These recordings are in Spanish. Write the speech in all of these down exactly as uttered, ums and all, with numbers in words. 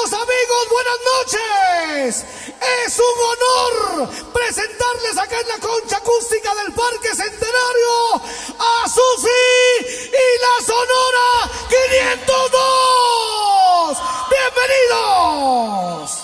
Estimados amigos, buenas noches. Es un honor presentarles acá en la concha acústica del Parque Centenario a Susi y la Sonora quinientos dos. ¡Bienvenidos!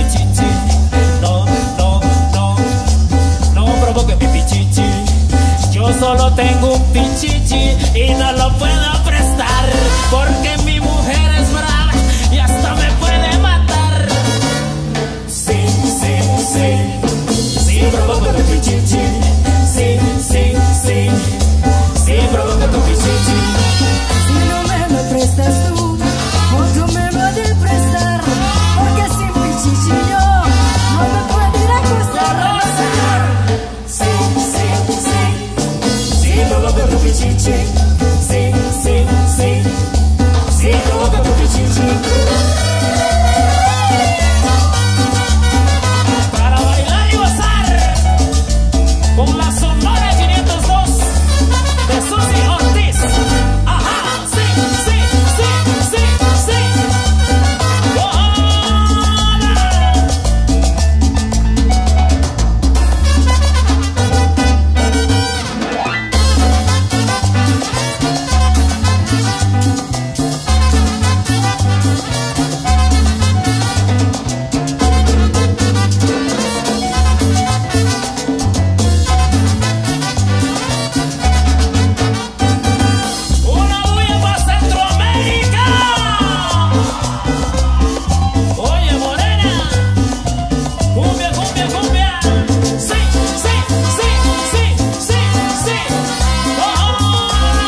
pichichi. No, no, no, no provoque mi pichichi. Yo solo tengo un pichichi y no lo puedo prestar porque mi mujer es brava y hasta me puede matar. Sí, sí, sí, sí provoco mi pichichi. Sí, sí, sí, sí provoco tu pichichi. Si no me lo prestas tú, otro me va a prestar, porque sin pichichi yo no me puedo ir a acostar. Sí, sí, sí, sí provoco tu pichichi. Sí, sí, sí, sí provoco tu pichichi. Para bailar y gozar con la Sonora quinientos dos de Susi Ortiz. Ajá, sí, sí, sí, sí, sí. Una bulla para Centroamérica. Oye, morena, cumbia, cumbia, cumbia. Sí, sí, sí, sí, sí, sí. Oh,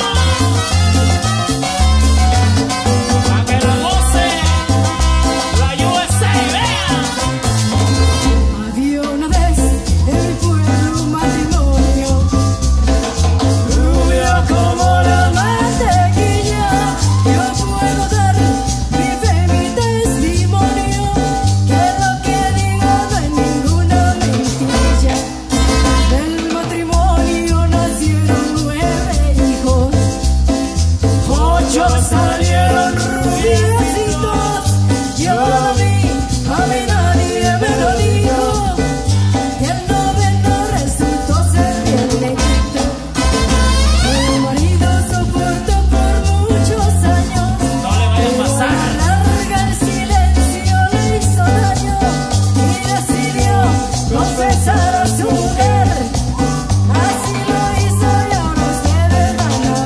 a que la goce la U S A, vea. Había una vez en mi pueblo un matrimonio, rubio como la mantequilla. Yo puedo dar mi fe, mi testimonio, que lo que digo no es ninguna mentira. Del matrimonio nacieron nueve hijos, ocho salieron rubiecitos. Yo lo vi, a mí nadie me lo dijo, que el noveno resultó ser bien negrito. Mi marido soportó por muchos años, No le vaya a pero pasar. una larga el silencio le hizo daño y decidió confesar a su mujer. Así lo hizo y ahora ustedes van a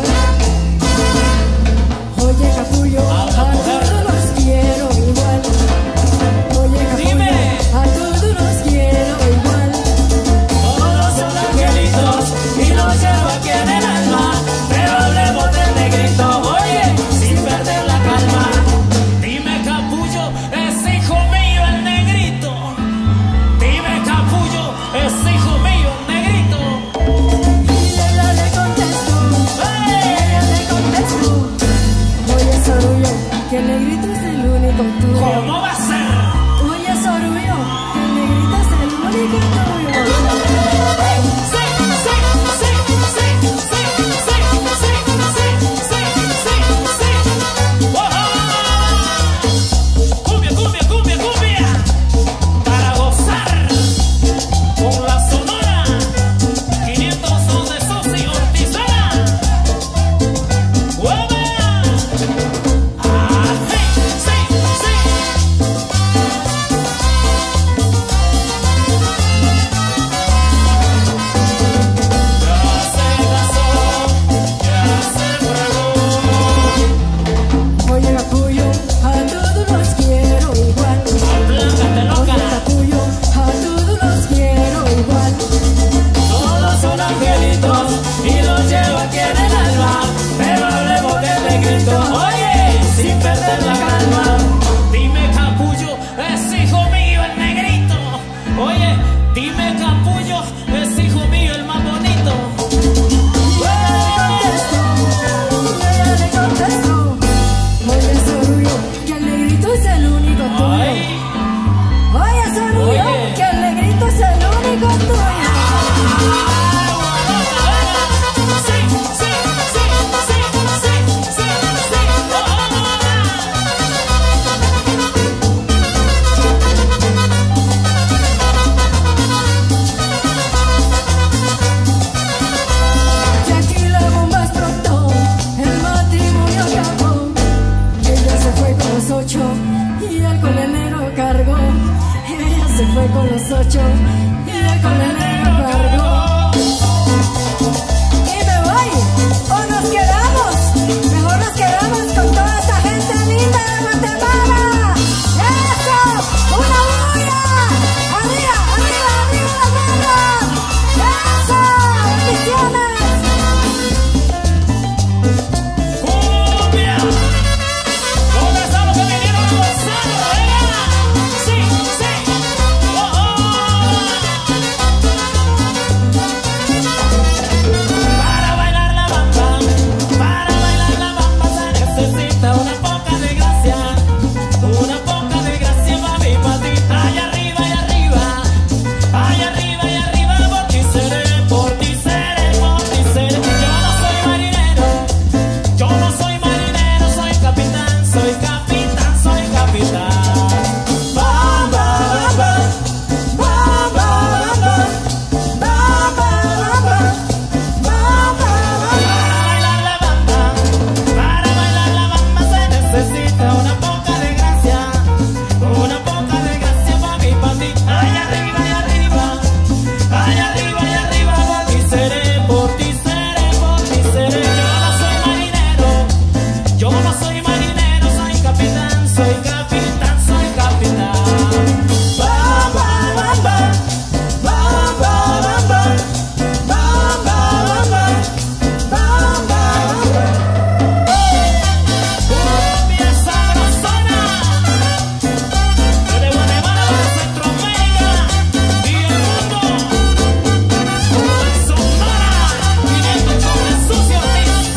ver. Oye, capullo, A a la mujer. todos los quiero igual. Oye, capullo, Dime. a todos los quiero igual. Todos son angelitos y los llevo aquí en el alma. Pero hablemos del negrito, oye, sin perder la calma. Dime, capullo, es hijo mío el negrito. Dime, capullo, es hijo mío el negrito. Y ella le contestó, ella le contestó. Oye, Sorullo, que el negrito es el único tuyo. ¿Cómo va a ser? Oye, Sorullo, que el negrito es el único tuyo. Sí, sí, sí, sí, sí, sí, sí, sí, sí, sí, sí. ¡Wow! Cumbia, cumbia, cumbia, cumbia. Para gozar con la Sonora quinientos dos de Susi Ortiz. ¡Hueva! ¡Ah, sí, sí, sí! fue con los ocho y él con el negro cargó. Y me voy, o nos quedamos, mejor nos quedamos con toda esta gente linda de Guatemala. ¡Eso! ¡Una bulla! ¡Arriba, arriba, arriba las manos! ¡Eso! ¡Bendiciones! ¡Cumbia! ¿Dónde están los que vinieron a gozar? ¡Venga! ¡Sí, sí! ¡Oh, oh! Para bailar la bamba, para bailar la bamba se necesita una poca de gracia, una poca de gracia para mi patita. Allá arriba, allá arriba, allá arriba, allá arriba, por ti seré, por ti seré, por ti seré. Yo no soy marinero, yo no soy marinero, soy capitán, soy capitán, soy capitán. Bamba, bamba, bamba, bamba, bamba, bamba, bamba. Para bailar la bamba, para bailar la bamba se necesita una poca de gracia, una poca de gracia para mi patita. Allá arriba, allá arriba, allá arriba, allá arriba, por ti seré, por ti seré, por ti seré. Yo no soy marinero, yo no soy marinero, soy capitán, soy capitán, soy capitán. Bamba, bamba, bamba, bamba, bamba, bamba, bamba, bamba. Cumbia sabrosona, desde Guatemala para Centroamérica y el mundo. Sonora, viniendo con Jesús y Ortiz.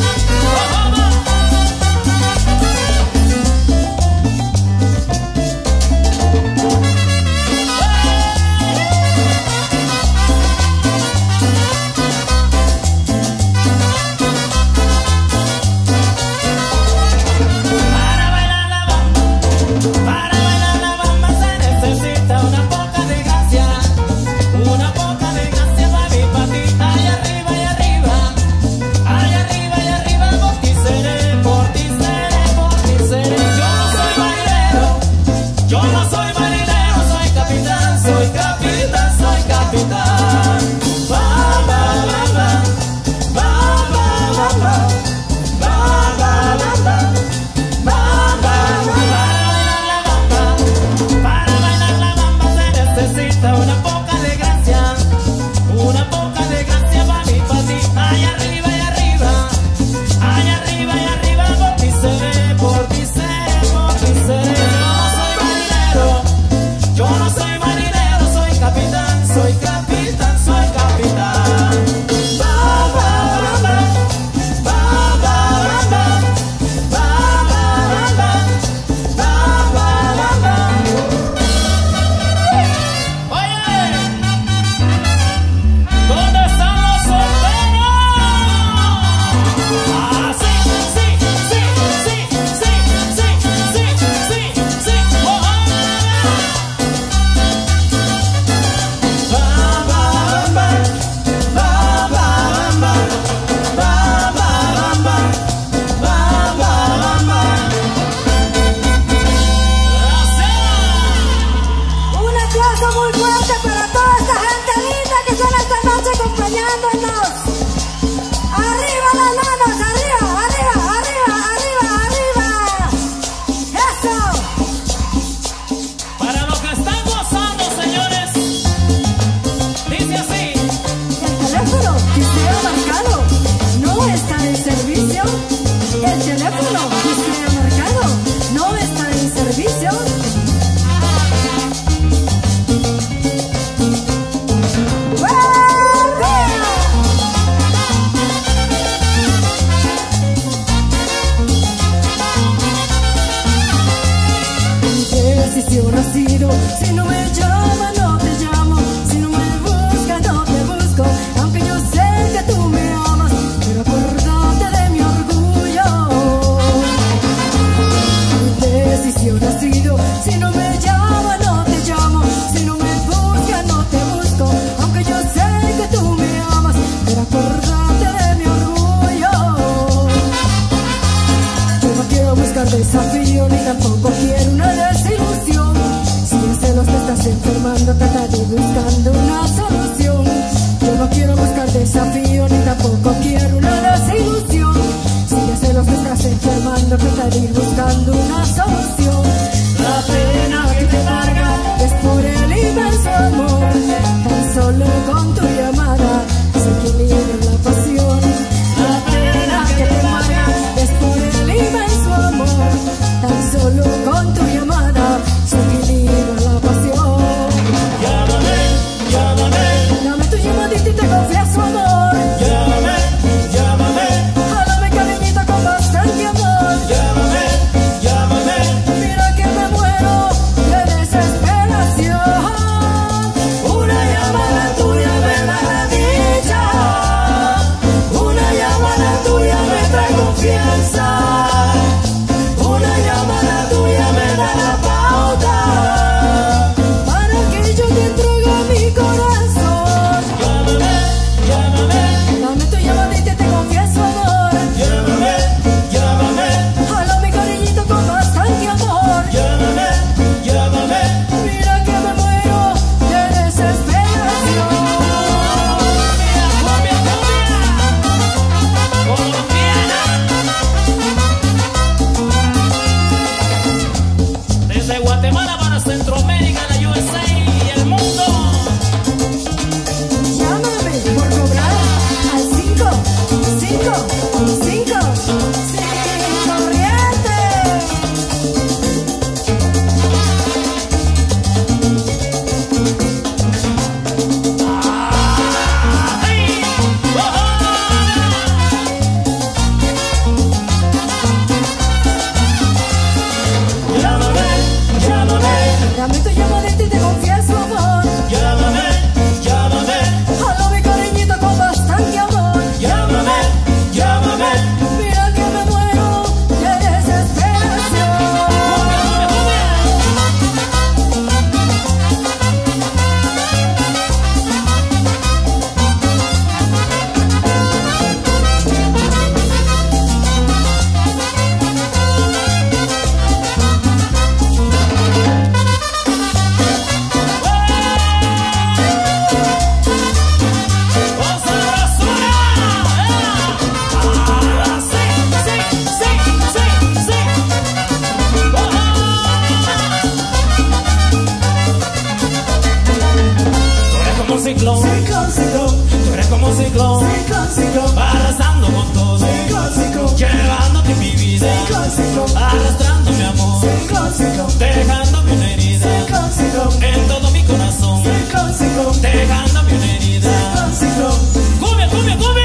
Para bailar la bamba, para bailar la bamba se necesita una poca de gracia, una poca de gracia para mi patita. Allá arriba, allá arriba, allá arriba, allá arriba, por ti seré, por ti seré, por ti seré. Yo no soy marinero, yo no soy marinero, soy capitán, soy capitán, soy capitán. Bamba, bamba, bamba, bamba, bamba, bamba, bamba. Para bailar la bamba, para bailar la bamba se necesita una poca de gracia, una poca de gracia para mi patita. Allá arriba, allá arriba, allá arriba, allá arriba, por ti seré, por ti seré, por ti seré. Yo no soy marinero, yo no soy marinero, soy capitán, soy capitán, soy capitán. Bamba, bamba, bamba, bamba, bamba, bamba, bamba, bamba. Oye, ¿dónde están los solteros? Ah, sí, sí, sí, sí, sí, sí, sí, sí, sí. Oh, oh. Bamba, bamba, bamba, bamba, bamba, bamba, bamba, bamba. Un aplauso muy fuerte para toda esta gente linda que están esta noche acompañándonos. Arriba las manos, arriba, arriba, arriba, arriba, arriba. Eso. Para los que están gozando, señores, dice así. El teléfono que usted ha marcado no está en servicio. El teléfono que usted ha marcado no está en servicio. Mi decisión ha sido, si no me llama no te llamo, si no me busca no te busco, aunque yo sé que tú me amas, pero acordate de mi orgullo. Mi decisión ha sido, si no me llama no te llamo, si no me busca no te busco, aunque yo sé que tú me amas, pero acordate de mi orgullo. Yo no quiero buscar desafío ni tampoco quiero una desilusión. Si en celos te estás enfermando llamando, tratar y buscando una solución. Yo no quiero buscar desafío ni tampoco quiero una desilusión. Si de celos me estás enfermando, tratar de ir buscando una solución. La pena que te carga es por el inmenso amor. Tan solo con tu llamada se equilibra la pasión. La pena que te carga es por el inmenso amor. Tan solo con tu llamada se equilibra la pasión. Llámame, llámame, Dame tu llamadita y te confieso amor. llámame, llámame, Háblame cariñito con bastante amor. llámame, llámame. Mira que me muero de desesperación. Una llamada tuya me da la dicha. Una llamada tuya me trae confianza. Una llamada tuya me da la pauta para que yo te entregue mi corazón. Llámame, llámame, Dame tu llamadita y te confieso amor. llámame, llámame, Habla mi cariñito con bastante amor. llámame, llámame. Mira que me muero de desesperación. Cumbia, cumbia, colombiana. Desde Guatemala para Centroamérica, la U S A y el mundo. Llámame por cobrar al cinco, cinco, cinco, sin corriente. ¡Ay! Llámame, llámame, Dame tu llamadita y te confieso amor. llámame, llámame, Habla mi cariñito con bastante amor. llámame, llámame. Mira que me muero de desesperación. ¡Con sabrosura! ¡Ah! ¡Sí, sí, sí, sí, sí! Tú eres como un ciclón, tú eres como un ciclón, arrasando con todo, llevándote mi vida, arrastrando mi amor, dejándome una herida en todo mi corazón, dejándome una herida. ¡Cumbia, cumbia, cumbia!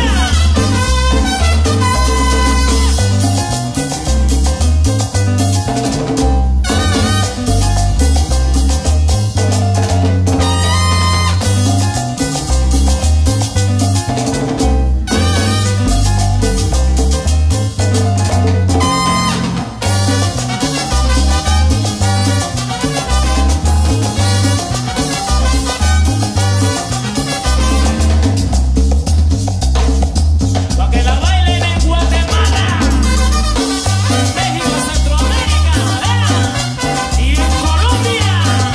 Pa' que la bailen en Guatemala, México, Centroamérica, ¡eh! Y en Colombia.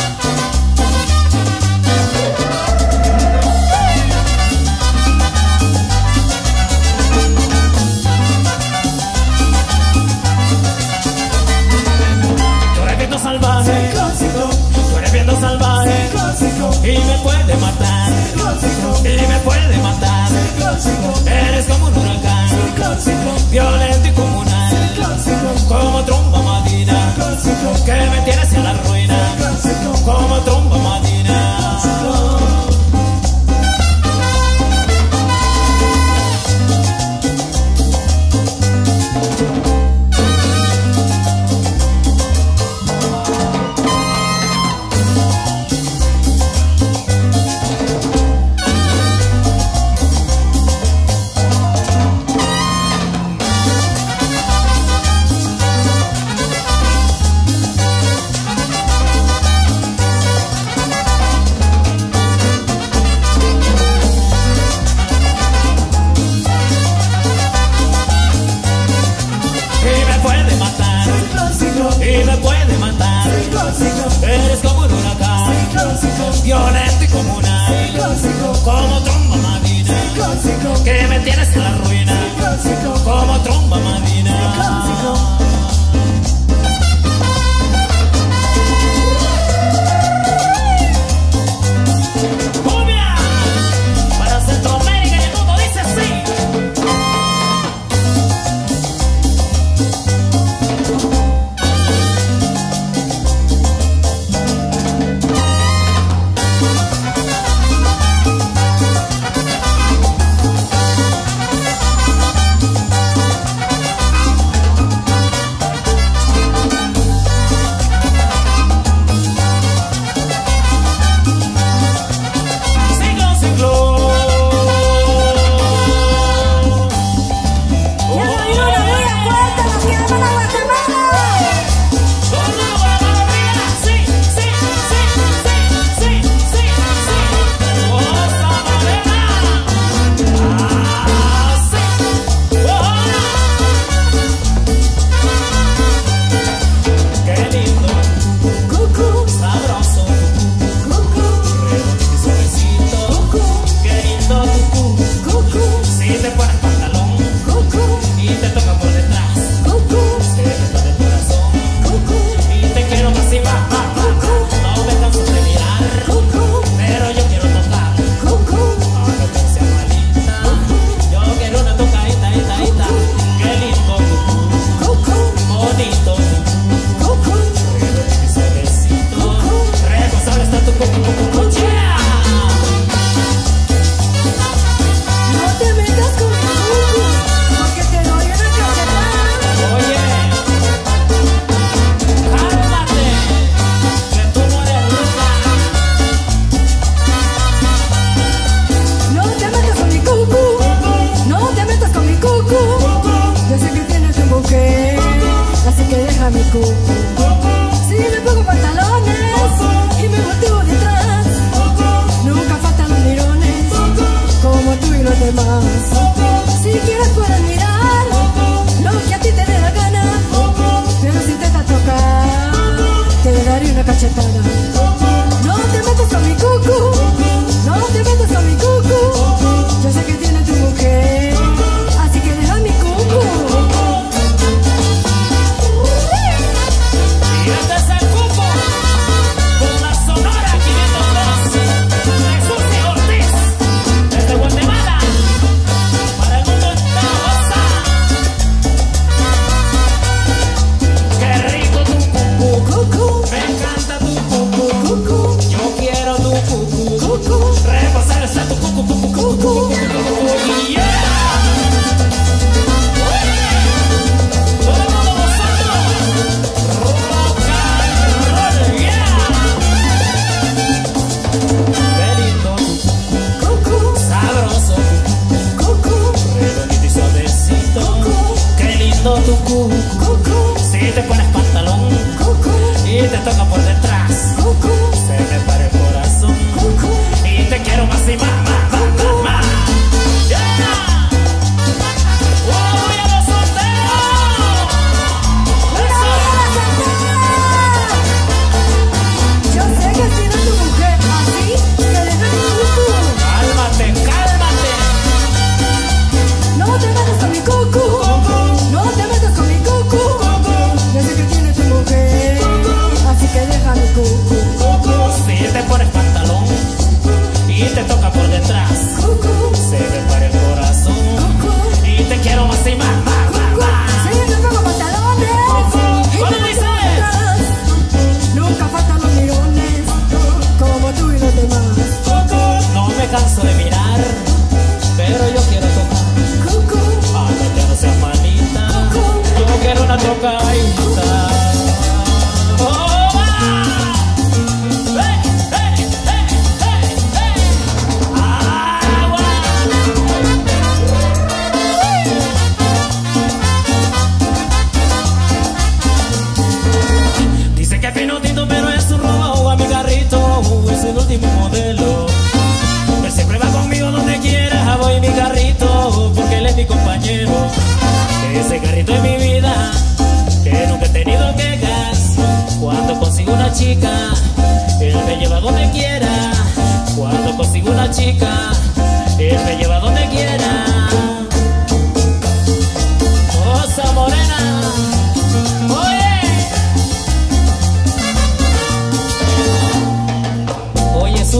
Tú eres viento salvaje, tú eres viento salvaje, y me puede matar, y me puede matar. Eres como un huracán, violento y comunal, como tromba madina, que me tienes en la ruina, como tromba madina. descomunal, Psicótico, como tromba madina, psicótico, que me tienes en la ruina, psicótico, como tromba madina. psicótico. ¡Cumbia! Para Centroamérica y el mundo dice así.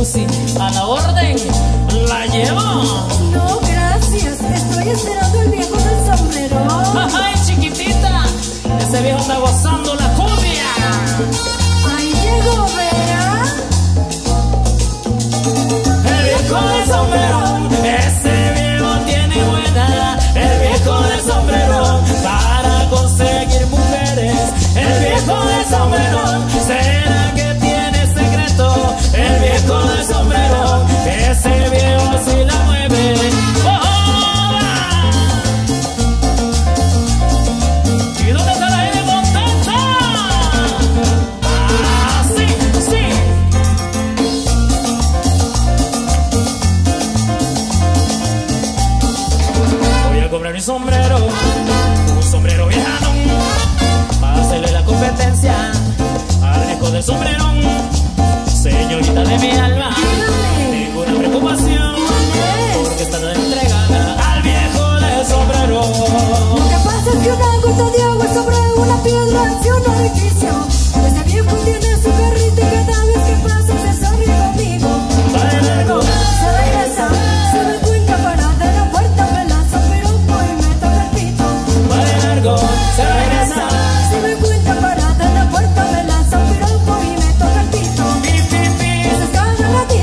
Susi, a la orden, la llevo. No, gracias, estoy esperando el viejo del sombrero. Ay, chiquitita, ese viejo anda gozando la cumbia. Ahí llegó, vea. El viejo del sombrero, ese viejo tiene buena. El viejo del sombrero, para conseguir mujeres. El viejo del sombrero, ¿será que tiene secreto? El viejo del sombrero, ese viejo sí la mueve. ¡Oh, va! ¿Y dónde está la gente contenta? ¡Ah, sí, sí! Voy a comprar un sombrero, un sombrero viejano, para hacerle la competencia al viejo del sombrero. Señorita de mi alma, tengo una preocupación, porque está tan entregada al viejo del sombrero. Lo que pasa es que una gota de agua sobre una piedra hace un orificio. Ese viejo tiene su carrito y cada vez que pasa se sonríe conmigo. Bailando, Se regresa, se me cuenta parada en la puerta, me lanza pero y me toca el pito. vale largo, se regresa. Se me cuenta parada en la puerta, me lanza pero y me toca el pito. Pi, pi, pi. Se escala la tía.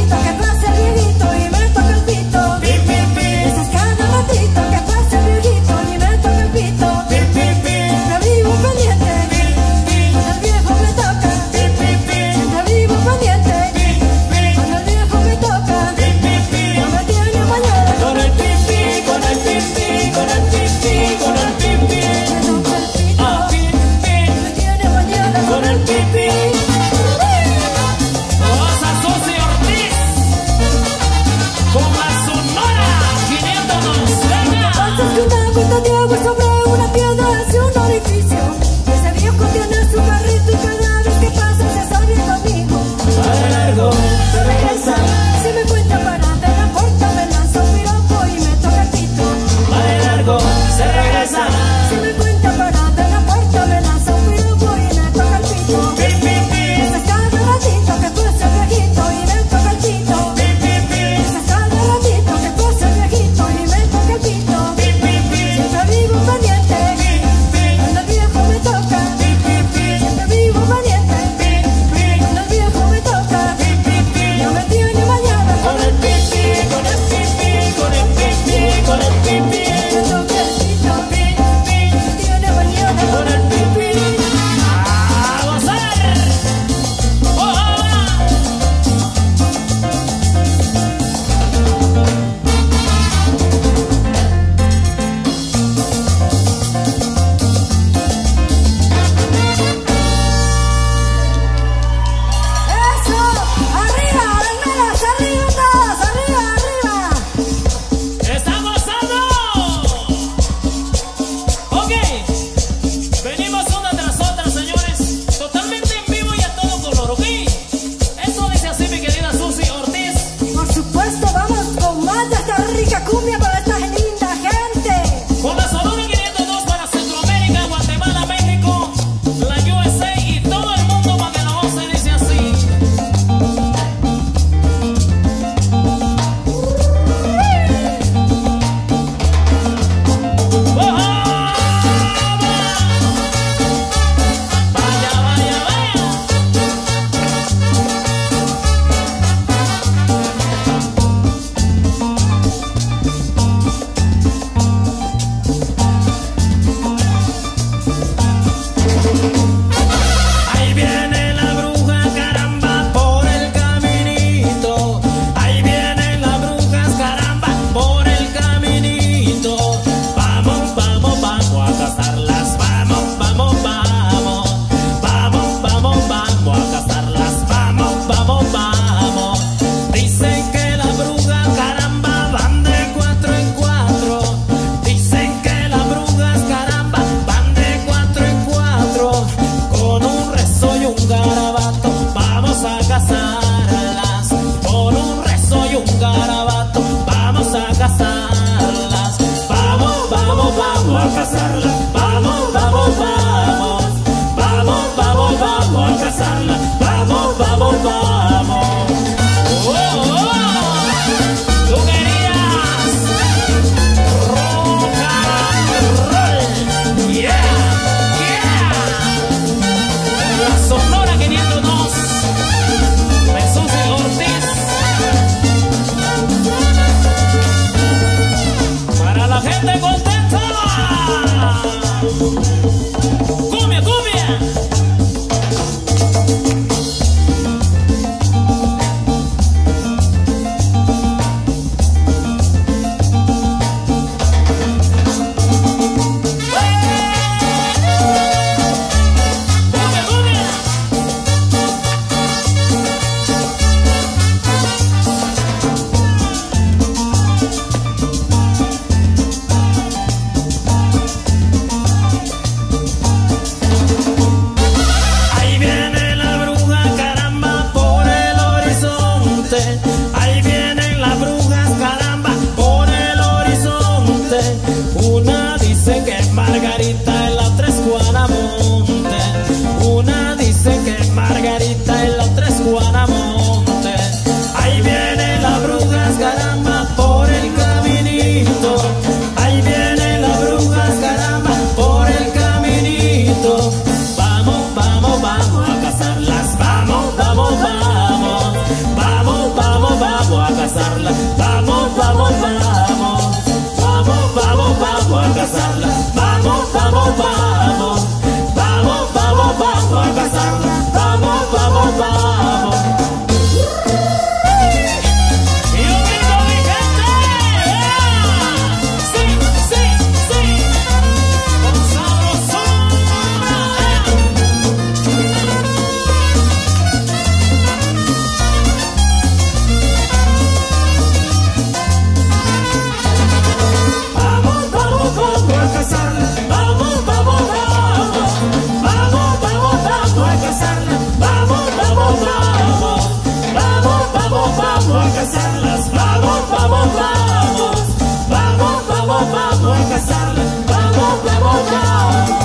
a casarlas, vamos, vamos, vamos, vamos, vamos, vamos a casarlas, vamos, vamos, vamos.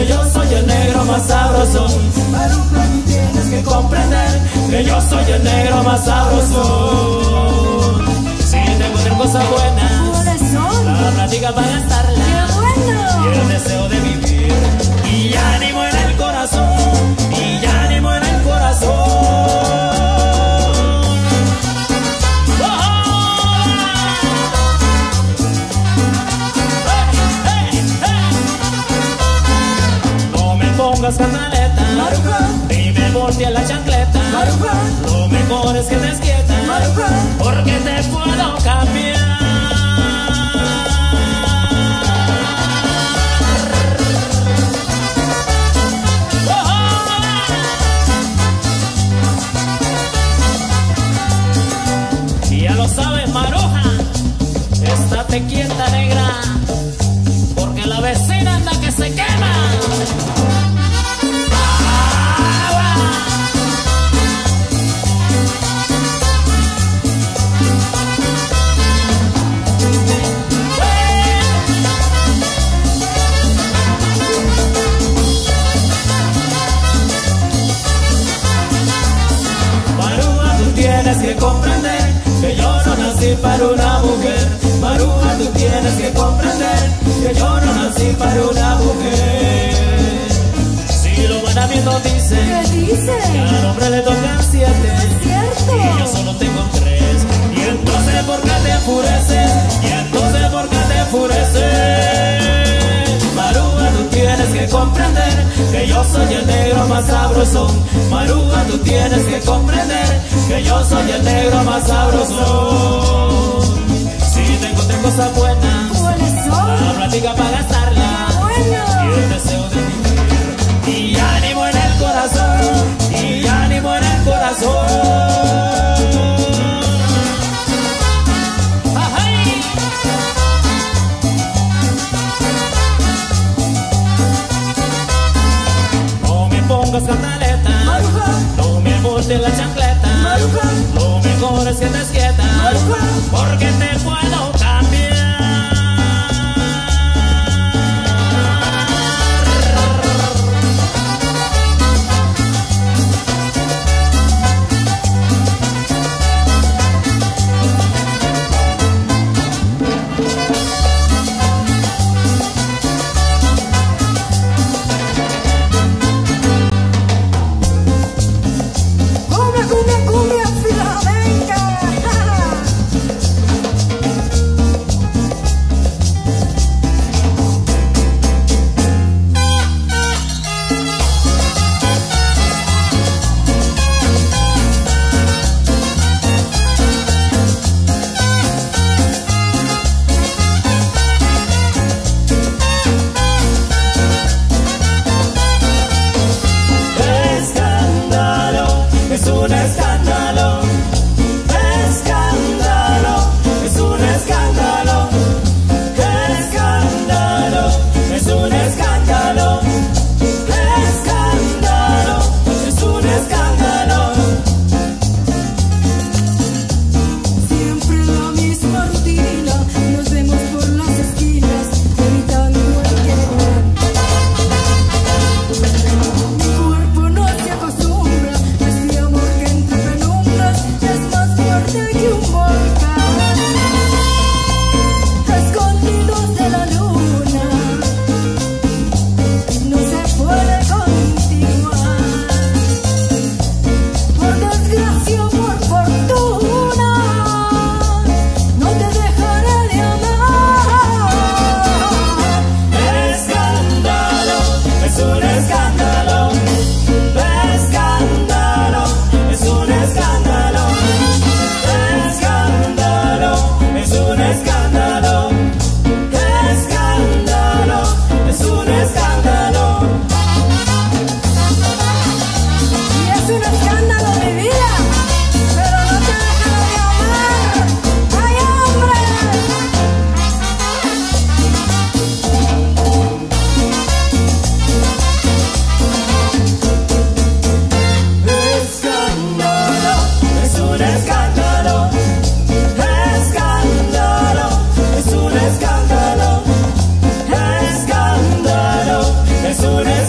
que yo soy el negro más sabroso. Maruja, tú tienes Que comprender que yo soy el negro más sabroso. Si te encuentro cosas buenas, ¿cuáles son? la plática para gastarla. ¡Qué bueno! Y el deseo de vivir, y ánimo en el corazón, y ánimo en el corazón. Pongas canaleta, Maruja, y me voltea la chancleta. Maruja, Lo mejor es que te quieta, Maruja, porque te puedo cambiar. Y ya lo sabes, Maruja, estate quieta, negra, porque la vecina anda que se quema. Tienes que comprender que yo no nací para una mujer. Maruja, tú tienes que comprender que yo no nací para una mujer. Si los mandamientos dicen ¿qué dice? que al hombre le tocan siete, Es cierto. y yo solo tengo tres. Y entonces ¿por qué te enfureces? Y entonces ¿por qué te enfureces? Maruja, tú tienes que comprender que yo soy el negro más sabroso. Maruja, tú tienes que comprender que yo soy el negro más sabroso. Si te encontré cosas buenas, ¿Cuáles son? la plática para gastarla. Bueno. Y el deseo de vivir, y ánimo en el corazón, y ánimo en el corazón. Pongas cantaleta, Maruja, no me voltees la chancleta. Maruja, Lo mejor es que te quieta, Maruja, porque te puedo cambiar. cumbia, cumbia, cumbia flamenca. Escándalo, es un escándalo. Escándalo, es un escándalo. Escándalo, es un escándalo. Escándalo, es un escándalo. Siempre la misma rutina, nos vemos por las esquinas, evitando el querer. Mi cuerpo no se acostumbra, este amor que entre penumbras es más fuerte que un volcán. Escondidos de la luna, no se puede continuar. Por desgracia o por fortuna, no te dejaré de amar. Escándalo, es un escándalo. Escándalo, es un escándalo. Escándalo, es un escándalo. Escándalo, es un escándalo. Y es un escándalo mi vida, pero no te dejaré de amar. ¡Ay, hombre! Escándalo, es un escándalo. Escándalo, es un escándalo. Escándalo, es un escándalo.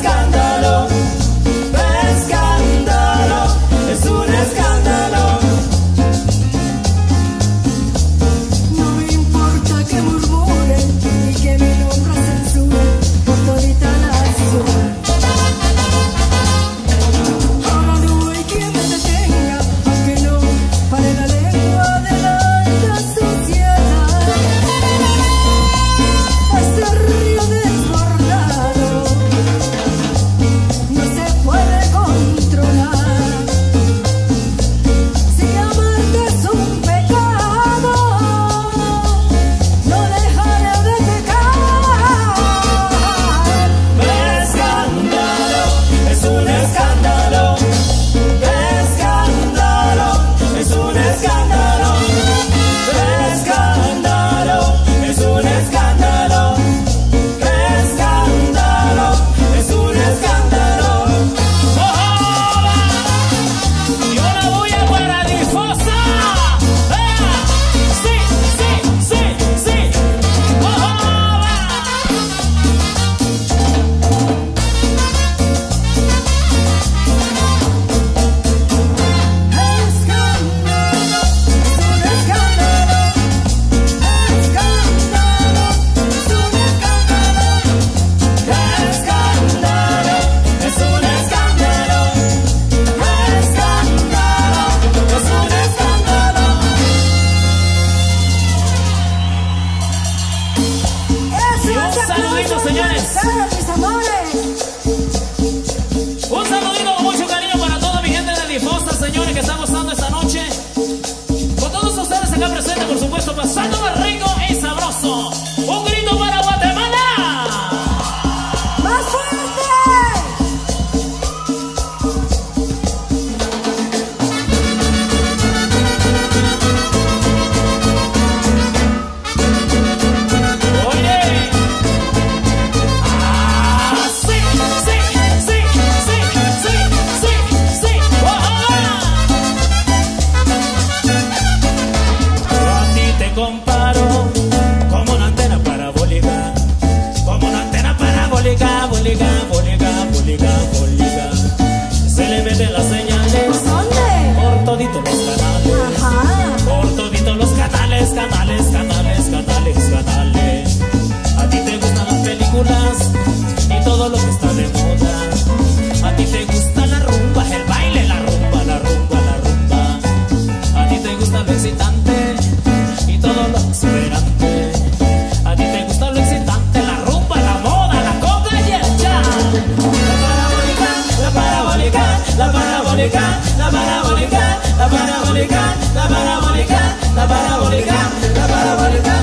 parabólica, la parabólica, la parabólica, la parabólica, la parabólica, la parabólica.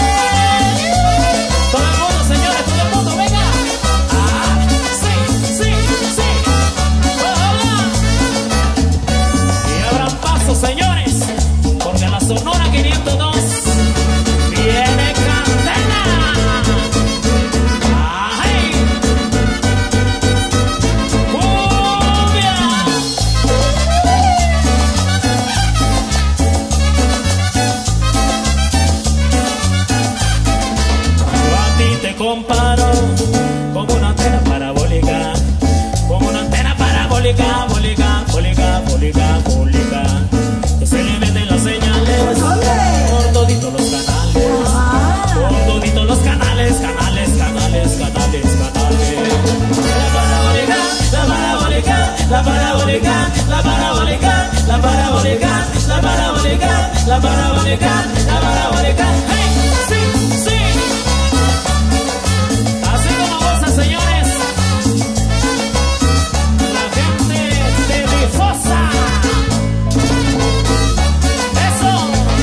Todo el mundo, señores, todo el mundo, venga. Ah, sí, sí, sí. Hola. Y abran paso, señores, porque la Sonora quinientos dos viene candela. ¡Ay! ¡Cumbia! Yo a ti te comparo como una antena parabólica, como una antena parabólica, bólica, bólica, bólica, bólica, que se le meten las señales por toditos los canales, por toditos los canales, canales, canales, canales, canales. La parabólica, la parabólica, la parabólica, la parabólica, la parabólica, la parabólica, la parabólica, la parabólica. ¡Hey! ¡Sí, sí! Así como goza, señores, la gente de Bifosa. Eso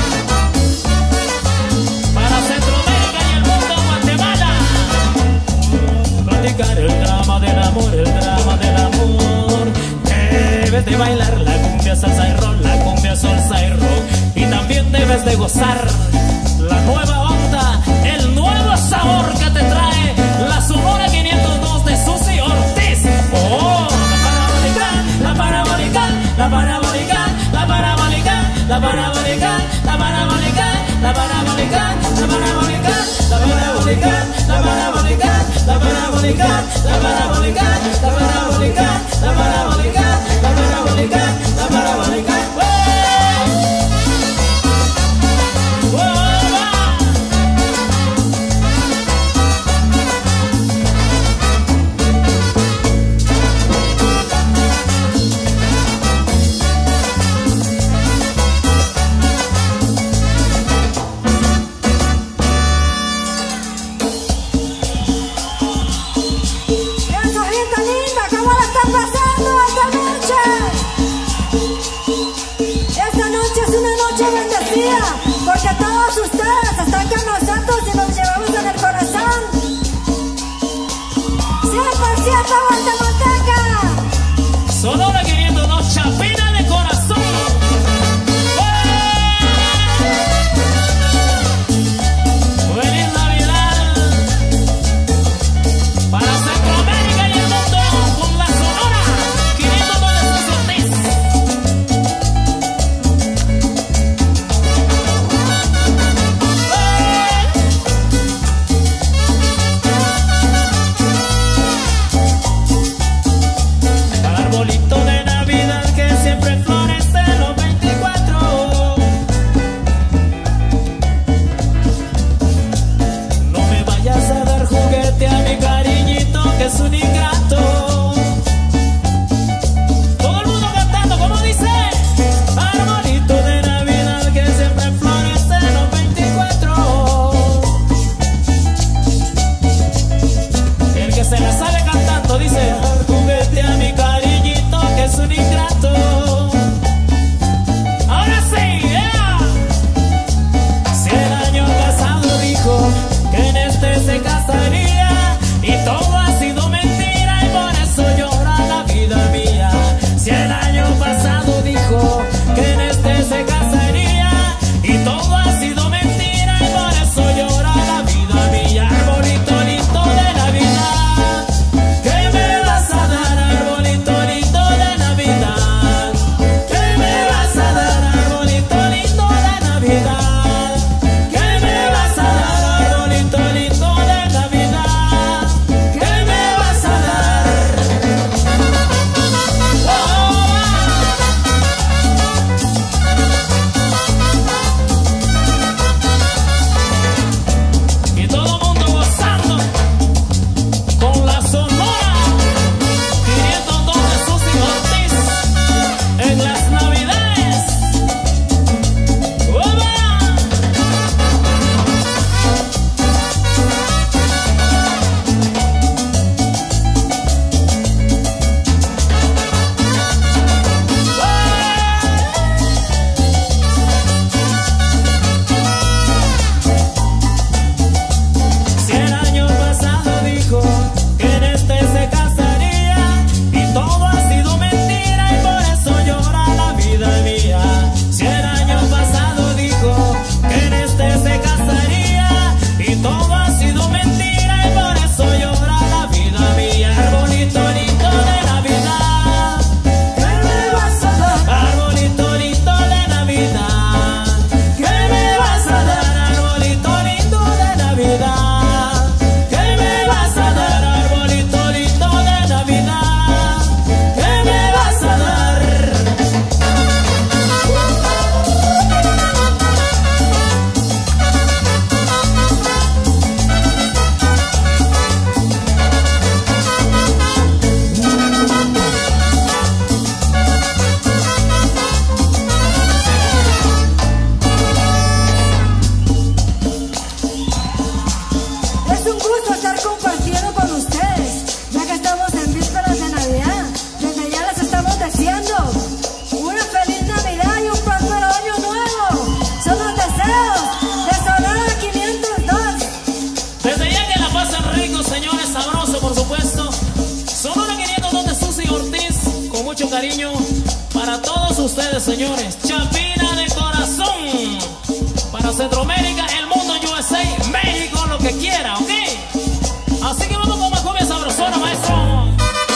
para Centroamérica y el mundo, Guatemala. Platicar el drama del amor, el drama del amor. Debes de bailar la cumbia, salsa y rock, la cumbia, salsa y rock. Y también debes de gozar la nueva onda, el nuevo sabor que te trae la Sonora quinientos dos de Susi Ortiz. Oh, la parabólica, la parabólica, la parabólica, la parabólica, la parabólica, la parabólica, la parabólica, la parabólica, la parabólica, la parabólica, la parabólica, la parabólica, la parabólica, la parabólica, la parabólica, la parabólica. Esa gente linda, ¿cómo la están pasando esta noche? Esta noche es una noche bendecida, porque todos ustedes están con nosotros y nos llevamos en el corazón. cien por ciento guatemalteca. Sonora quinientos dos, chapina de corazón. ¡Feliz Navidad! Para Centroamérica y el mundo, con la Sonora quinientos dos de Susi Ortiz. cariño para todos ustedes, señores. Chapina de corazón. Para Centroamérica, el mundo, U S A, México, lo que quiera, ¿ok? Así que vamos con más cumbia sabrosona, maestro.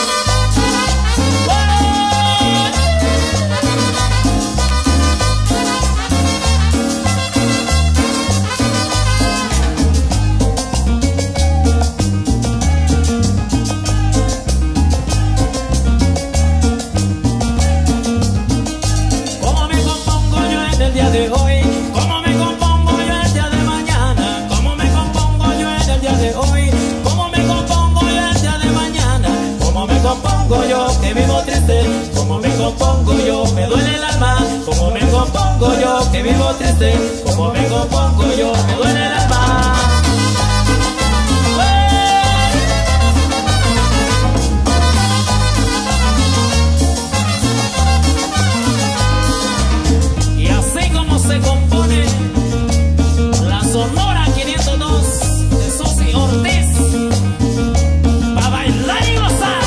De hoy, cómo me compongo yo el día de mañana, cómo me compongo yo en el día de hoy, cómo me compongo yo el día de mañana, cómo me compongo yo que vivo triste, cómo me compongo yo, me duele el alma, cómo me compongo yo que vivo triste, cómo me compongo yo, me duele el alma. Se compone la Sonora quinientos dos de Susi Ortiz para bailar y gozar.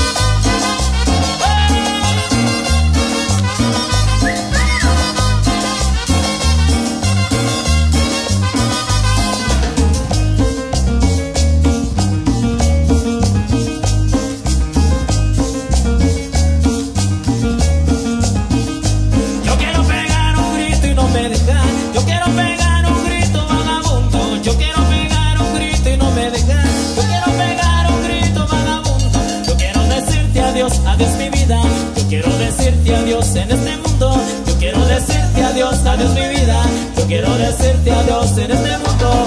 Adiós mi vida, yo quiero decirte adiós en este mundo, yo quiero decirte adiós, adiós mi vida, yo quiero decirte adiós en este mundo.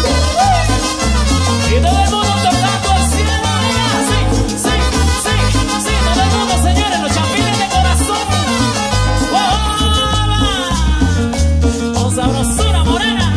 Y todo el mundo tocando el cielo, sí, sí, sí, sí, todo el mundo, señores, los chapines de corazón. ¡Wow! Con sabrosura morena.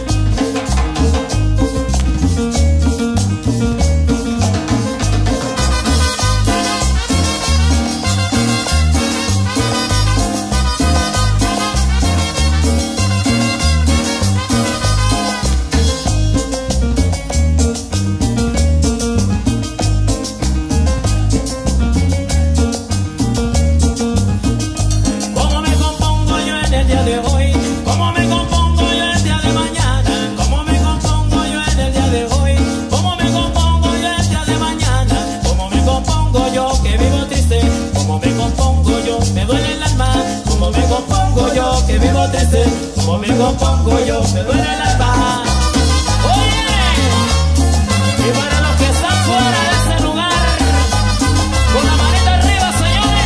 Que vivo triste, como me compongo yo, me duele el alma. Oye, y para los que están fuera de ese lugar, con la manita arriba, señores,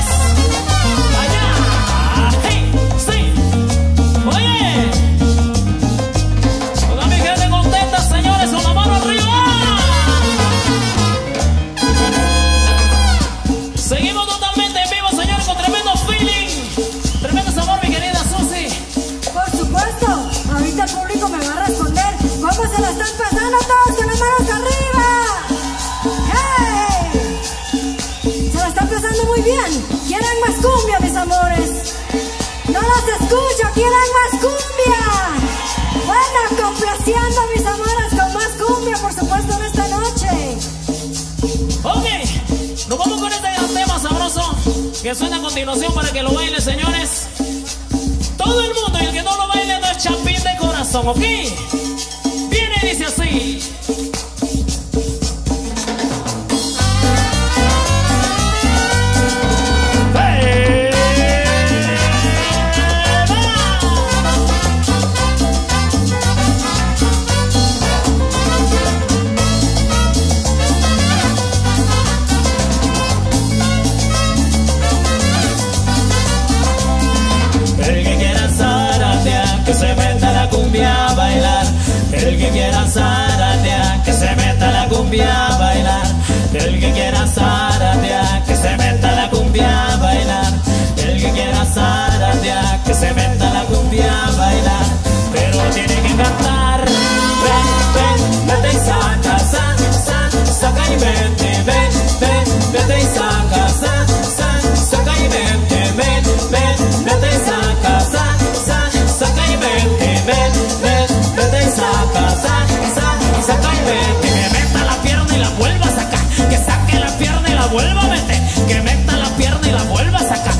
allá, hey, sí, oye, toda mi gente contenta, señores, con la mano arriba. Seguimos totalmente en vivo, señores, con tremendo feeling, tremendo sabor, mi querida Susi. Por supuesto, ahorita el público me va a responder cómo se la están pasando todos con las manos arriba. ¡Hey! Se la están pasando muy bien. ¿Quieren más cumbia, mis amores? No los escucho, ¿quieren más cumbia? Bueno, complaciendo a mis amores con más cumbia, por supuesto, en esta noche. Ok, nos vamos con este gran tema sabroso que suena a continuación para que lo bailen, señores. Todo el mundo, y el que no lo baile no es chapín de corazón, ¿ok? Viene y dice así. ¡Hey! El que quiera zaratear, que se meta la cumbia a bailar. El que quiera zaratear, que se meta la cumbia a bailar. El que quiera zaratear, que se meta la cumbia a bailar. El que quiera zaratear, que se meta la cumbia a bailar. Pero tiene que cantar. Ven, ven, vete y saca, sa, sa, saca y vete. Ven, ven, vete y saca, sa, sa, saca y vete. Ven, ven, vete y saca, sa, sa, saca y vete. Ven, ven, vete y saca, sa, sa, saca y vete. Que meta la pierna y la vuelva a sacar. Que saque la pierna y la vuelva a meter. Que meta la pierna y la vuelva a sacar.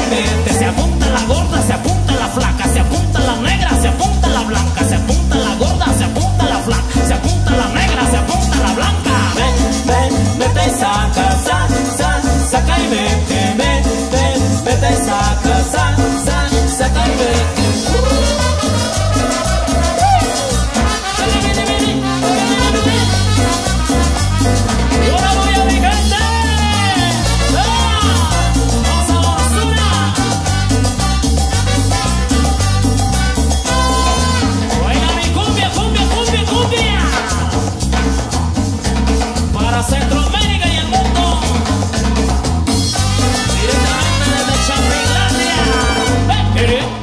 y vete. Se apunta la gorda, se apunta la flaca, se apunta la negra, se apunta la blanca, se apunta la gorda, se apunta la flaca, se apunta la negra, se apunta la blanca. Ven, ven, vete y saca, sa, sa, saca y vete, ven, ven, vete y saca, sa, sa, saca y vete. Y ahora voy a mi gente. ¡Vamos a basura! Oiga mi cumbia, cumbia, cumbia, cumbia. Para Centroamérica y el mundo. Directamente desde Chapilandia. ¡Eh, eh, eh!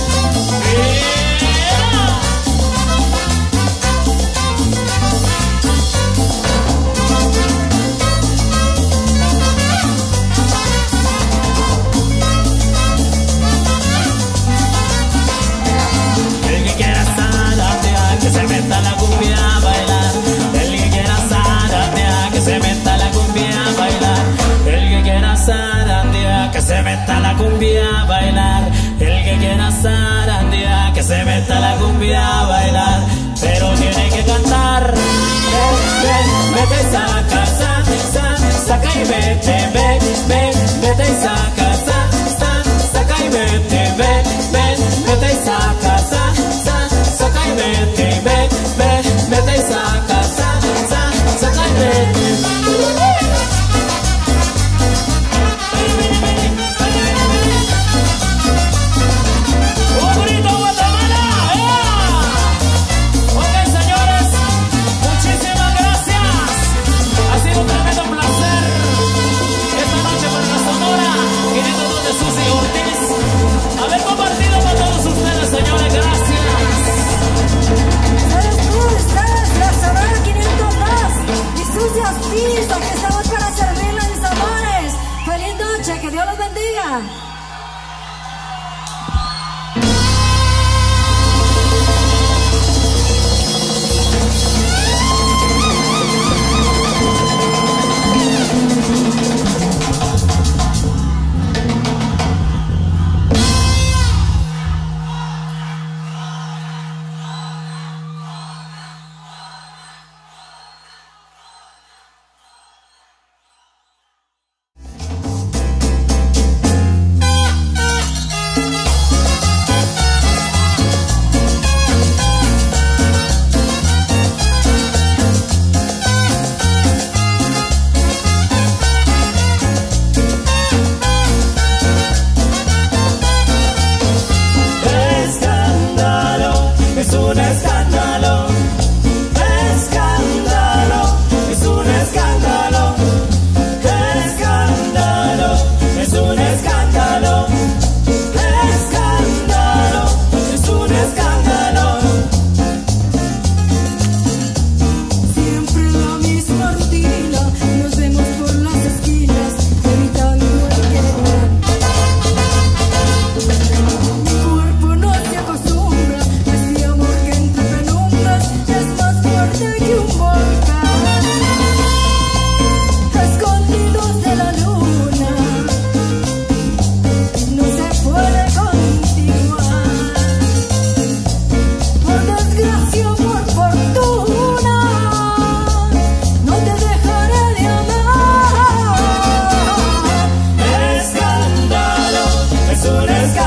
El que quiera zaratear, que se meta la cumbia a bailar. El que quiera zaratear, que se meta la cumbia a bailar. El que quiera zarandear, que se meta la cumbia a bailar. El que quiera zarandear, que se meta la cumbia a bailar. Pero tiene que cantar. Ven, ven, vete y saca, sa, sa, saca y vete, ven, ven, vete y saca, sa, sa, saca y vete, ven, ven, vete y saca, sa, sa, saca y vete, ven, ven, vete y saca, sa, sa, saca y vete. ¡Un grito, Guatemala! ¡Eh! Ok, señores, muchísimas gracias. Ha sido un tremendo placer esta noche para la Sonora quinientos dos de Susi Ortiz. Haber compartido con todos ustedes, señores, gracias. ¿Sabes tú? Ustedes, la Sonora quinientos dos y Susi Ortiz, aquí estamos para servirle, mis amores. Feliz noche, que Dios los bendiga. Es un escándalo.